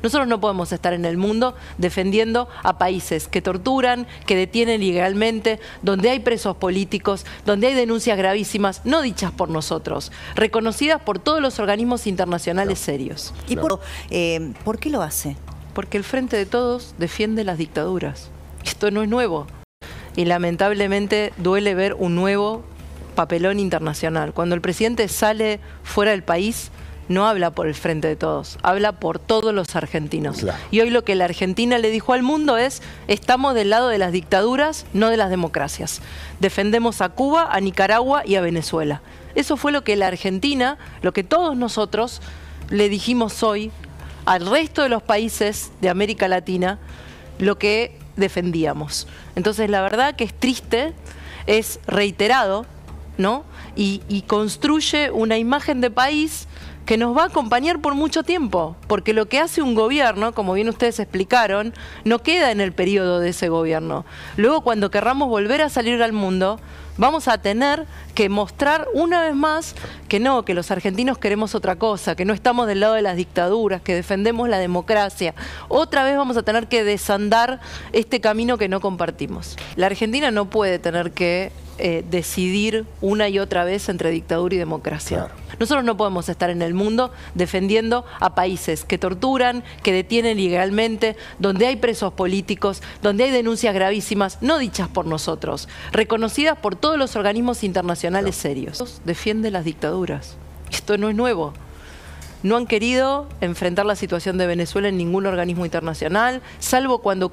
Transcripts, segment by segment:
Nosotros no podemos estar en el mundo defendiendo a países que torturan, que detienen ilegalmente, donde hay presos políticos, donde hay denuncias gravísimas, no dichas por nosotros, reconocidas por todos los organismos internacionales serios. ¿Y por qué lo hace? Porque el Frente de Todos defiende las dictaduras. Esto no es nuevo. Y lamentablemente duele ver un nuevo papelón internacional. Cuando el presidente sale fuera del país, no habla por el Frente de Todos, habla por todos los argentinos. Claro. Y hoy lo que la Argentina le dijo al mundo es: estamos del lado de las dictaduras, no de las democracias. Defendemos a Cuba, a Nicaragua y a Venezuela. Eso fue lo que la Argentina, lo que todos nosotros le dijimos hoy al resto de los países de América Latina, lo que defendíamos. Entonces la verdad que es triste, es reiterado, ¿no? Y construye una imagen de país que nos va a acompañar por mucho tiempo, porque lo que hace un gobierno, como bien ustedes explicaron, no queda en el periodo de ese gobierno. Luego, cuando querramos volver a salir al mundo, vamos a tener que mostrar una vez más que no, que los argentinos queremos otra cosa, que no estamos del lado de las dictaduras, que defendemos la democracia. Otra vez vamos a tener que desandar este camino que no compartimos. La Argentina no puede tener que decidir una y otra vez entre dictadura y democracia. Claro. Nosotros no podemos estar en el mundo defendiendo a países que torturan, que detienen ilegalmente, donde hay presos políticos, donde hay denuncias gravísimas, no dichas por nosotros, reconocidas por todos los organismos internacionales serios. Defiende las dictaduras. Esto no es nuevo. No han querido enfrentar la situación de Venezuela en ningún organismo internacional, salvo cuando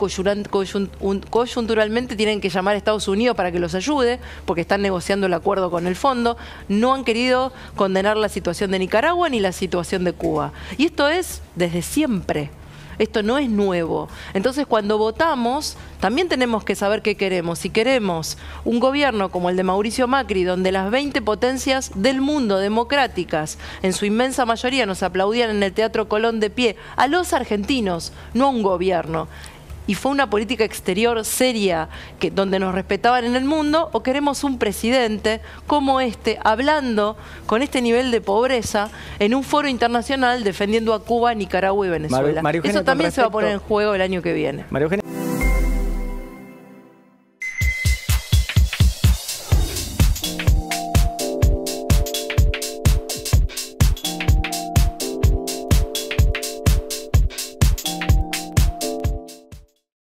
coyunturalmente tienen que llamar a Estados Unidos para que los ayude, porque están negociando el acuerdo con el fondo. No han querido condenar la situación de Nicaragua ni la situación de Cuba. Y esto es desde siempre. Esto no es nuevo. Entonces, cuando votamos, también tenemos que saber qué queremos. Si queremos un gobierno como el de Mauricio Macri, donde las 20 potencias del mundo democráticas, en su inmensa mayoría, nos aplaudían en el Teatro Colón de pie, a los argentinos, no a un gobierno. Y fue una política exterior seria donde nos respetaban en el mundo, o queremos un presidente como este, hablando con este nivel de pobreza en un foro internacional defendiendo a Cuba, Nicaragua y Venezuela. Eso también se va a poner en juego el año que viene. María Eugenia.